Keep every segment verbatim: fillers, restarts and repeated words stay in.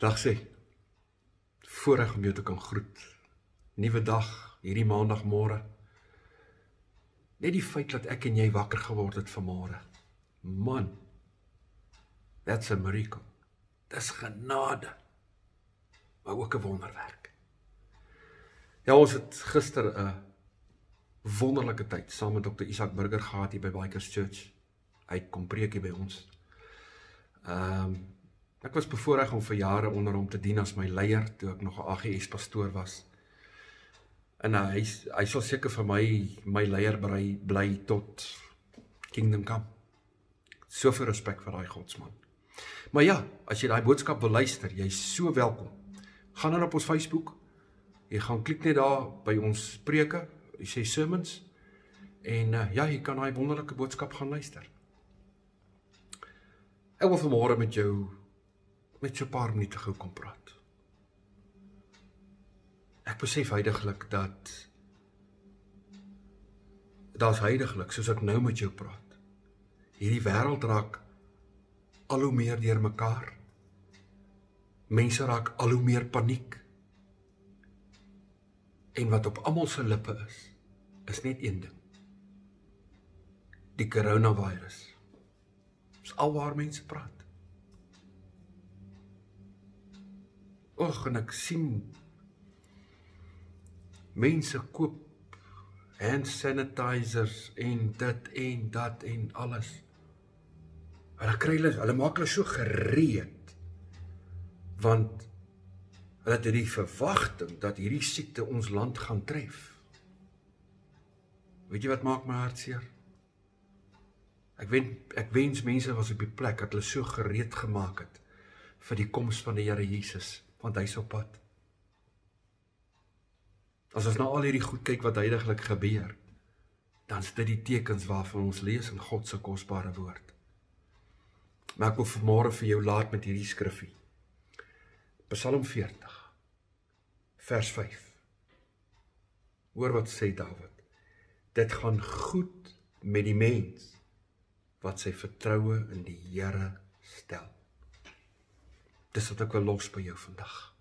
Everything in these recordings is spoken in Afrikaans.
Dag sê, voorreg om jou te kan groet. Nuwe dag, hierdie maandagmôre. Net die feit dat ek en jy wakker geword het vanmôre. Man, that's a miracle. Dis genade, maar ook 'n wonderwerk. Ja, ons het gister 'n wonderlike tyd saam met dokter Isak Burger gehad hier by Bikers Church. Hy het kom preek hier by ons. Ehm um, Ek was bevoorreg om vir jare onder hom te dien as my leier, toe ek nog 'n A G S pastoor was. En uh, hy, hy sal seker vir my, my leier bly, bly tot Kingdom Come. Soveel respek vir daai godsman. Maar ja, as jy daai boodskap wil luister, jy is so welkom. Gaan dan op ons Facebook, jy gaan klik net daar by ons preke, jy sê sermons, en uh, ja, jy kan daai wonderlike boodskap gaan luister. Ek wil vanmôre met jou met so 'n paar minute gou kom praat. Ek besef heiliglik dat daar's heiliglik, soos ek nou met jou praat. Hierdie wêreld raak al hoe meer deurmekaar. Mense raak al hoe meer paniek. En wat op almal se lippe is, is net een ding. Die coronavirus. Dis alwaar mense praat. Och, en ek sien mense koop hand sanitizers en dit en dat en alles. Hulle kry hulle, hulle maak hulle so gereed, want hulle het die verwagting dat hierdie siekte ons land gaan tref. Weet jy wat maak my hart seer? Ek wens, ek wens mense was op die plek dat hulle so gereed gemaak het vir die koms van die Here Jesus, want hy is op pad. As ons nou al hierdie goed kyk wat heiliglik gebeur, dan is dit die tekens waarvan ons lees in God se kosbare woord. Maar ek wil vanmôre vir jou laat met hierdie skrifgie. Psalm veertig, vers vyf. Hoor wat sê Dawid. Dit gaan goed met die mens wat sy vertroue in die Here stel. Dis wat ek wil los by jou vandag.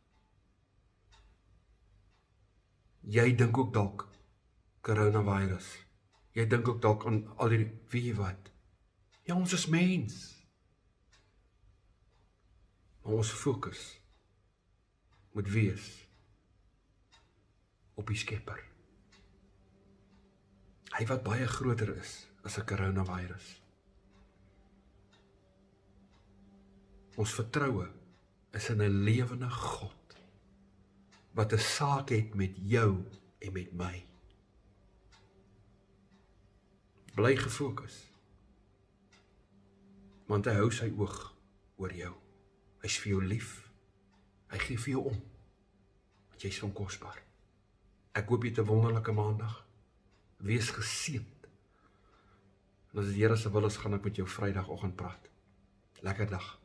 Jy dink ook dalk coronavirus. Jy dink ook dalk aan al die, weet jy wat? Ja, ons is mens. Maar ons fokus moet wees op die Skepper. Hy wat baie groter is as 'n coronavirus. Ons vertroue is in 'n lewende God, wat 'n saak het met jou en met my. Bly gefokus, want hy hou sy oog oor jou. Hy is vir jou lief, hy gee vir jou om, want jy is van kosbaar. Ek hoop jy het 'n wonderlike maandag, wees geseënd. En as die Here se wil is, gaan ek met jou Vrydagoggend praat. Lekker dag.